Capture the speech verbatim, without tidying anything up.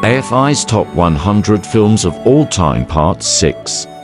A F I's Top one hundred Films of All Time Part six.